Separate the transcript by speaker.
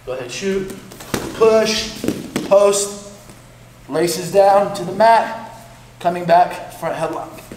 Speaker 1: Go ahead, shoot, push, post, laces down to the mat, coming back, front headlock.